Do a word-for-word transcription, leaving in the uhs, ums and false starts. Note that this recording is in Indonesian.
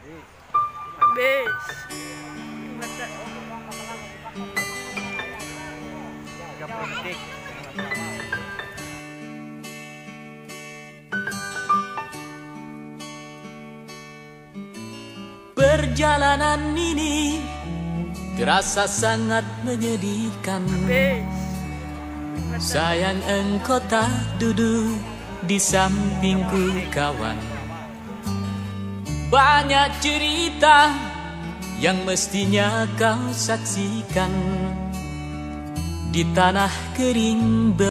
Habis. tiga puluh detik. Perjalanan ini terasa sangat menyedihkan. Sayang engkau tak duduk di sampingku kawan. Banyak cerita yang mestinya kau saksikan di tanah kering.